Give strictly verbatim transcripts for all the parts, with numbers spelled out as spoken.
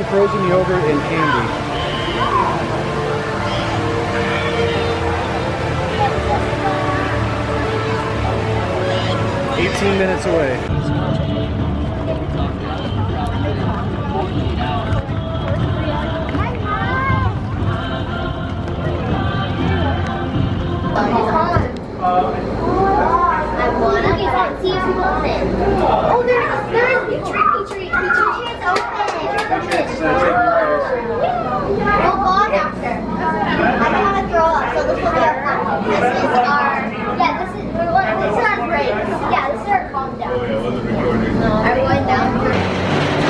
frozen yogurt and candy. eighteen minutes away. Oh, there's there's picture, picture, picture chance open. We'll vlog after. I don't want to throw up, so this will be our fun. This is our, yeah, this is, this is our break. Yeah, this is our calm down. Everyone down.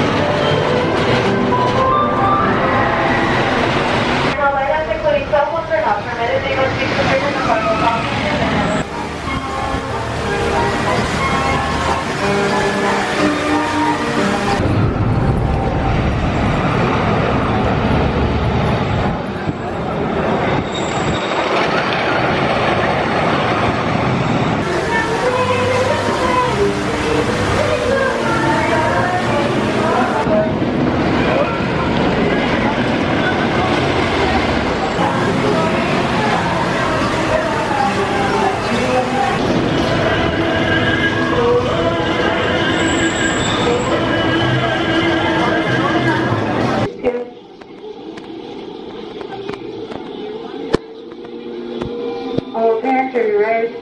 All parents, are you ready?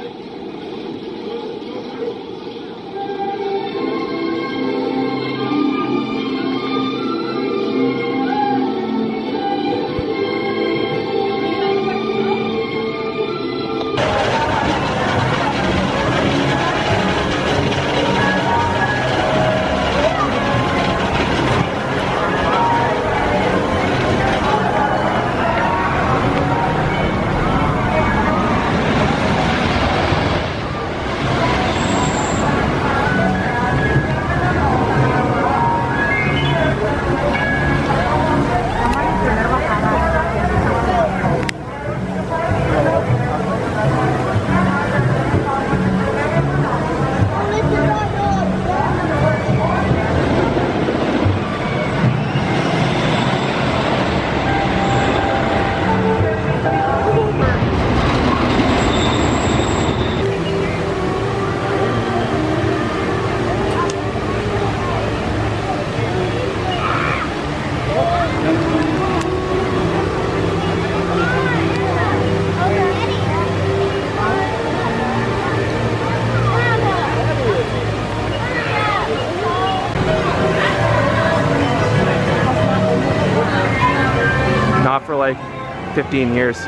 Not for like fifteen years.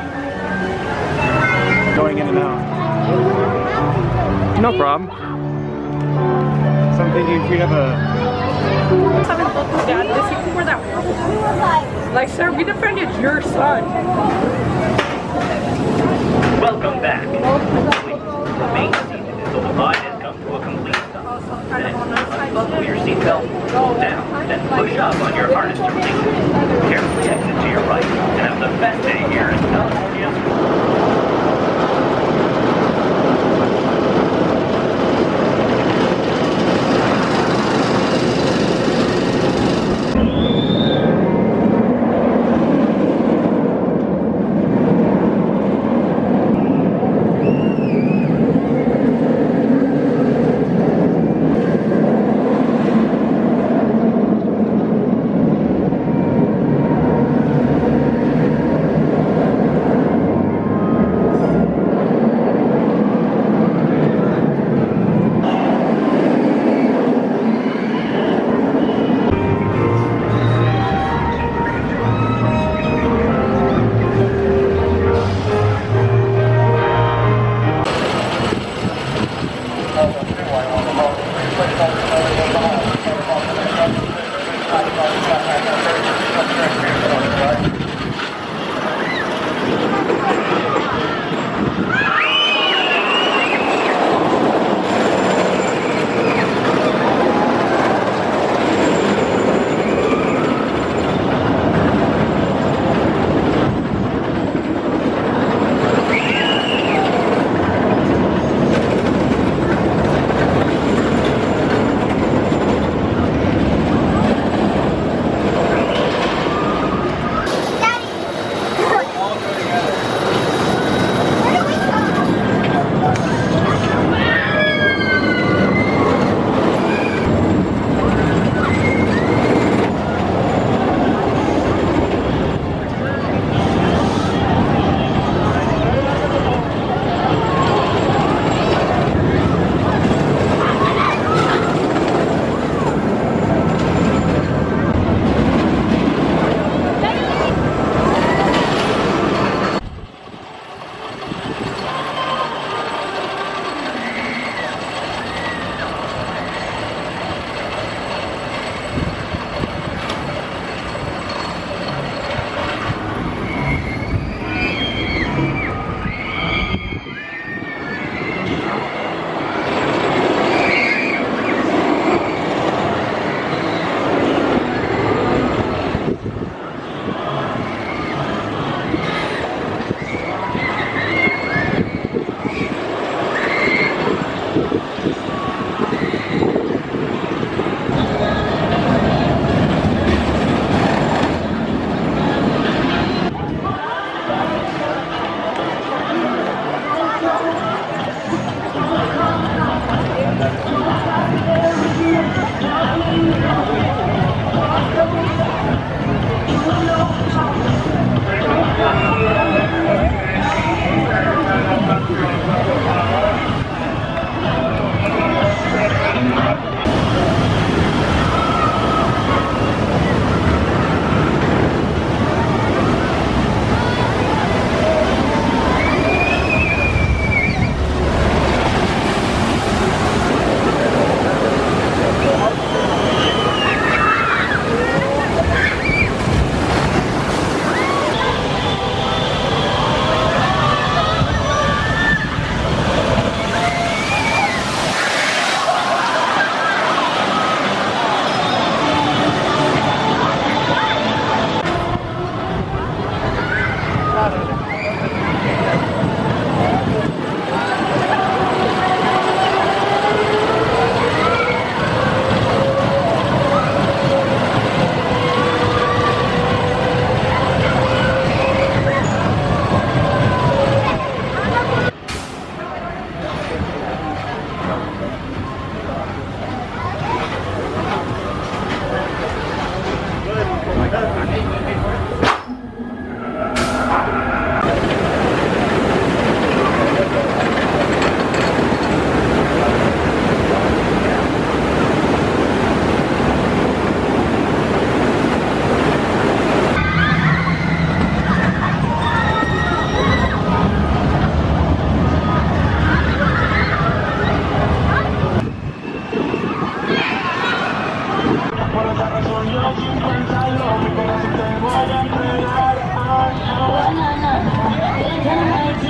Going in and out. No problem. So I'm thinking if we have a... Haven't looked at dad this week before that. Like, sir, we defended your son. Welcome back. Please remain seated until the ride has come to a complete stop. Then unbuckle your seatbelt, pull down, then push up on your harness to release it. Carefully exit to your right and have the best day here in California.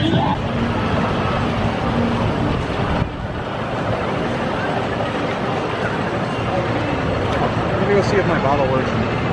Let me go see if my bottle works.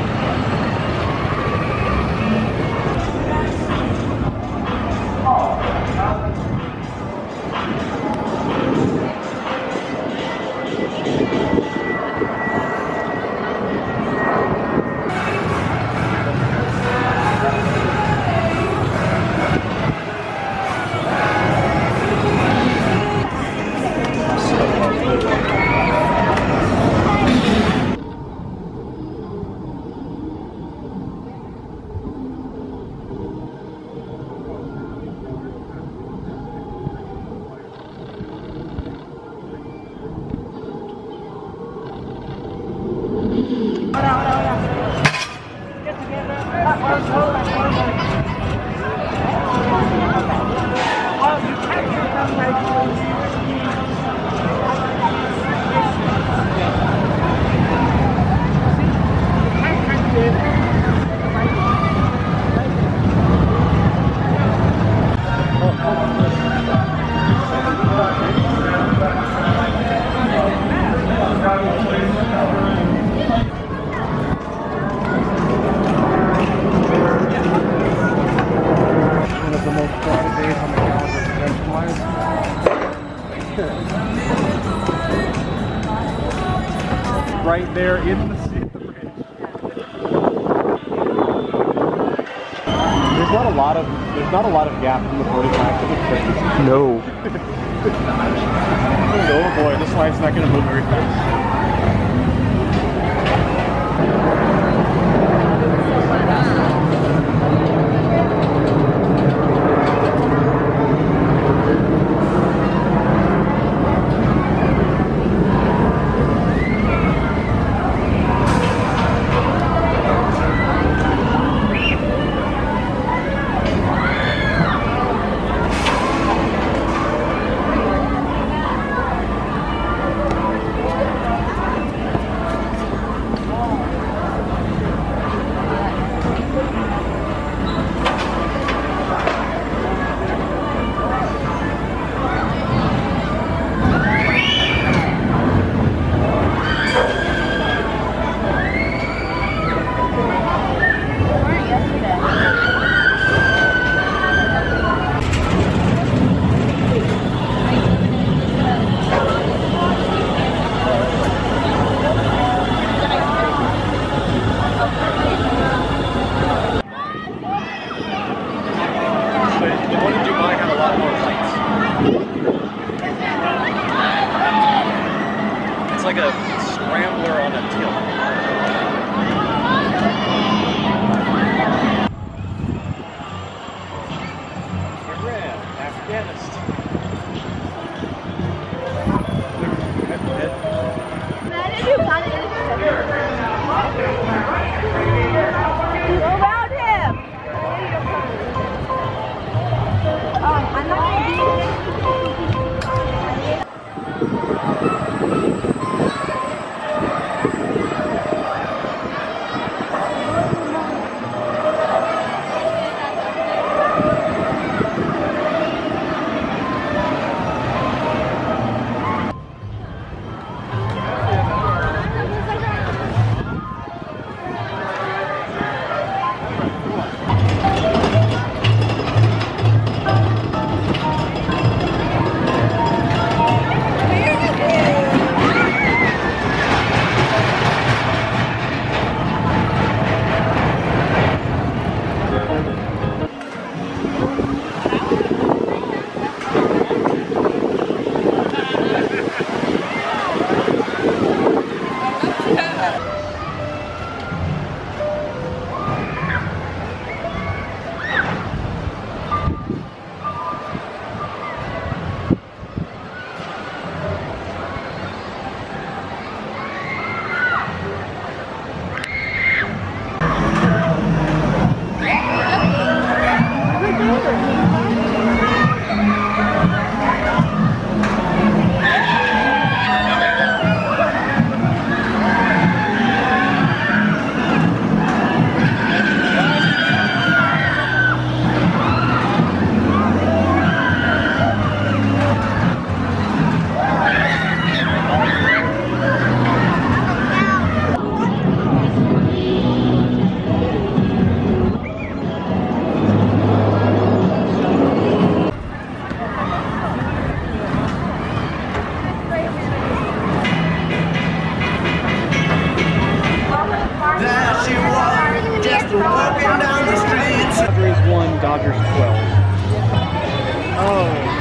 Right there in the sea of the bridge. There's not a lot of there's not a lot of gap from the forty-five to the fifty. No. Oh boy, this line's not going to move very fast. Like a scrambler on a tilt. Iran, Afghanistan. Around him! Um, I'm not going to be Dodgers twelve. Oh.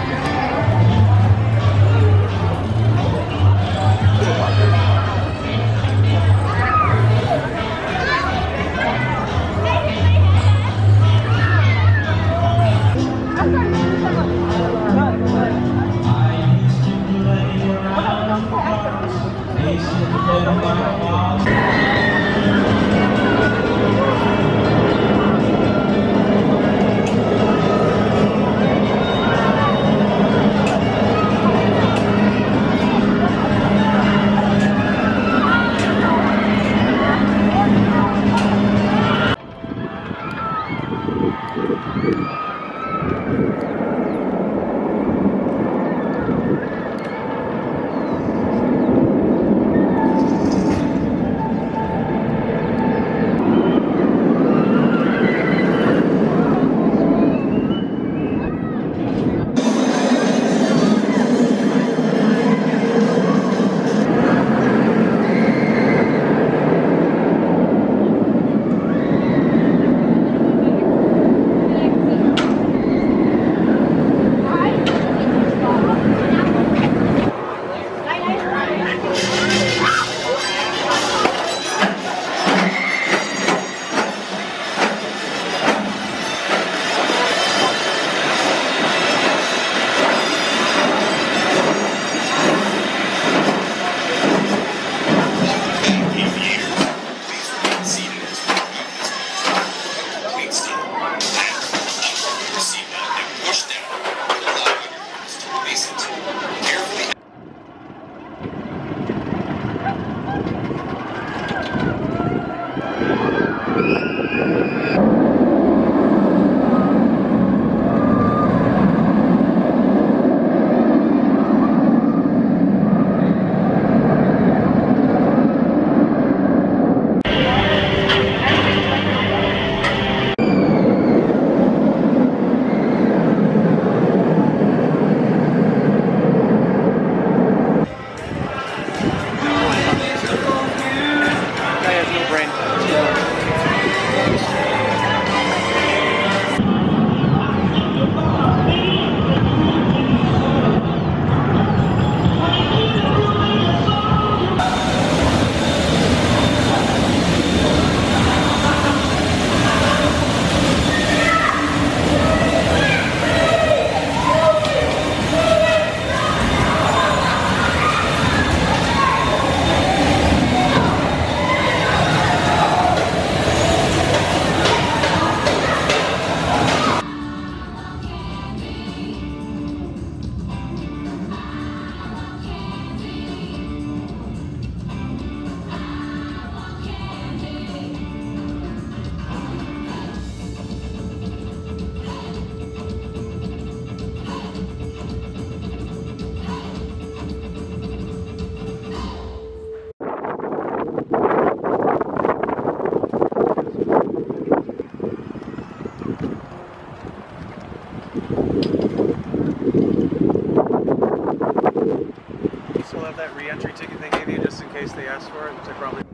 That re-entry ticket they gave you just in case they asked for it, which I probably